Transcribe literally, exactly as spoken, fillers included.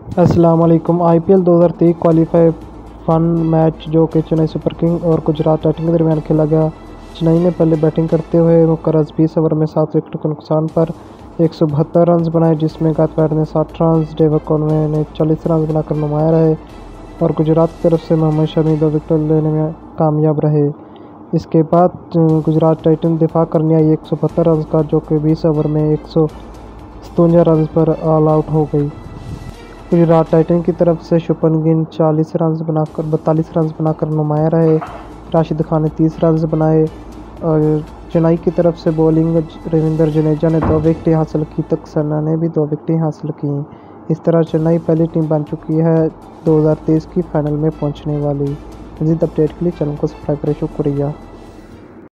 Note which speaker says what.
Speaker 1: अस्सलाम वालेकुम। आईपीएल दो हज़ार तेईस क्वालीफाई फन मैच जो कि चेन्नई सुपर किंग और गुजरात टाइटंस के दरमियान खेला गया। चेन्नई ने पहले बैटिंग करते हुए मुकर्रर बीस ओवर में सात विकेट के नुकसान पर एक सौ बहत्तर रन बनाए, जिसमें गायकवाड ने साठ रन, डेविड कॉनवे ने चालीस रन बनाकर नुमाया रहे और गुजरात की तरफ से मोहम्मद शमी दो विकेट लेने में कामयाब रहे। इसके बाद गुजरात टाइटंस दिफा करने आई एक सौ बहत्तर रन का, जो कि बीस ओवर में एक सौ सतवंजा रन पर ऑल आउट हो गई। गुजरात टाइटन की तरफ से शुभमन गिल चालीस रन बनाकर बैतालीस रन बनाकर नुमाया रहे। राशिद खान ने तीस रन बनाए और चेन्नई की तरफ से बॉलिंग रविंद्र जडेजा ने दो विकेटें हासिल की तो सक्सेना ने भी दो विकेटें हासिल की। इस तरह चेन्नई पहली टीम बन चुकी है दो हज़ार तेईस की फाइनल में पहुंचने वाली। मज़ीद अपडेट के लिए चैनल को सब्सक्राइब करें। शुक्रिया।